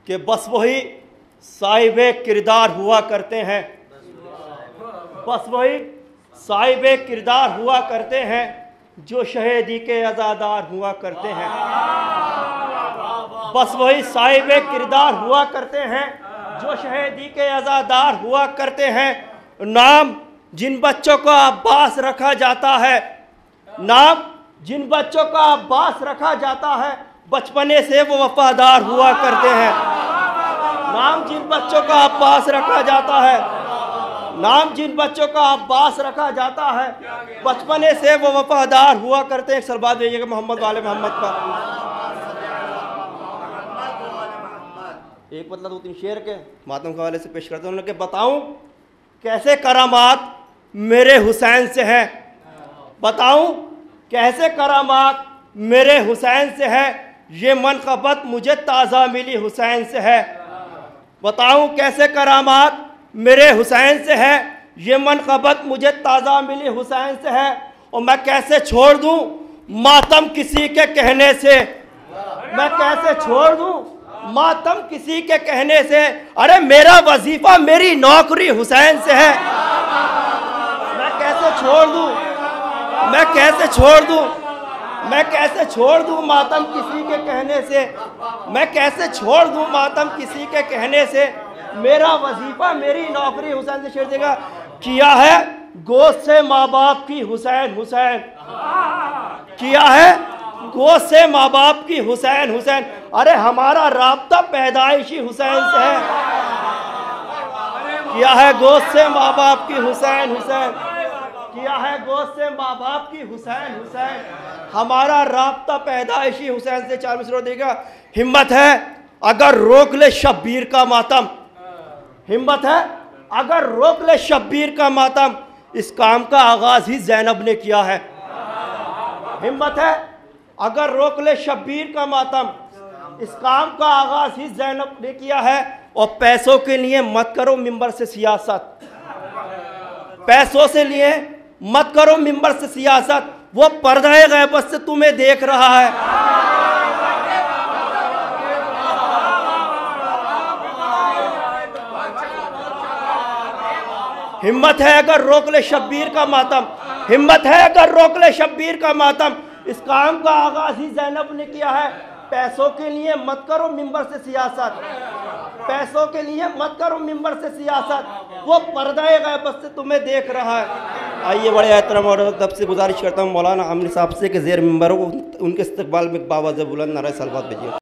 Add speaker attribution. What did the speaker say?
Speaker 1: कि बस वही साहिबे किरदार हुआ करते हैं, बस वही साहिबे किरदार हुआ करते हैं जो शहीदी के अज़ादार हुआ करते हैं। बस वही साहिबे किरदार हुआ करते हैं जो शहीदी के अज़ादार हुआ करते हैं। नाम जिन बच्चों का अब्बास रखा जाता है, नाम जिन बच्चों का अब्बास रखा जाता है, बचपने से वो वफादार हुआ करते हैं। नाम जिन बच्चों का अब्बास रखा जाता है, नाम जिन बच्चों का अब्बास रखा जाता है, बचपने से वो वफादार हुआ करते हैं। एक सलवात भेजिएगा मोहम्मद वाले मोहम्मद पर। एक मतलब 2-3 शेर के मातम के हवाले से पेश करते हैं। उन्होंने बताऊं कैसे करामात मेरे हुसैन से हैं, बताऊं कैसे करामात मेरे हुसैन से है, ये मनक़बत मुझे ताज़ा मिली हुसैन से है। बताऊं कैसे करामात मेरे हुसैन से है, ये मनक़बत मुझे ताज़ा मिली हुसैन से है। और मैं कैसे छोड़ दूं मातम किसी के कहने से, मैं कैसे छोड़ दूं मातम किसी के कहने से। अरे मेरा वजीफा मेरी नौकरी हुसैन से है। मैं कैसे छोड़ दूं, मैं कैसे छोड़ दूं, मैं कैसे छोड़ दूं मातम किसी के कहने से, मैं कैसे छोड़ दूं मातम किसी के कहने से। मेरा वजीफा मेरी नौकरी हुसैन से। शेर देगा किया है गोश्त से माँ बाप की हुसैन हुसैन, किया है गोश्त से माँ बाप की हुसैन हुसैन। अरे हमारा राब्ता पैदाइशी हुसैन से है। किया है गोश्त से माँ बाप की हुसैन हुसैन, किया है गोश्त से माँ बाप की हुसैन हुसैन। हमारा राब्ता पैदाइशी हुसैन से। 4 मिसरों देगा हिम्मत है अगर रोक ले शब्बीर का मातम, हिम्मत है अगर रोक ले शब्बीर का मातम, इस काम का आगाज ही ज़ैनब ने किया है। हिम्मत है अगर रोक ले शब्बीर का मातम, इस काम का आगाज ही ज़ैनब ने किया है। और पैसों के लिए मत करो मिंबर से सियासत, पैसों से लिए मत करो मिंबर से सियासत, वो पर्दा गैबत से तुम्हें देख रहा है। हिम्मत है अगर रोक ले शब्बीर का मातम, हिम्मत है अगर रोक ले शब्बीर का मातम, इस काम का आगाज ही ज़ैनब ने किया है। पैसों के लिए मत करो मिंबर से सियासत, पैसों के लिए मत करो मिंबर से सियासत, वो पर्दा गैबत से तुम्हें देख रहा है। आइए बड़े एहतराम और अदब से गुजारिश करता हूँ मौलाना आमिर साहब से कि ज़ेर मिंबर उनके इस्तकबाल में बावाज़ बुलंद नारे सलवात भेजिए।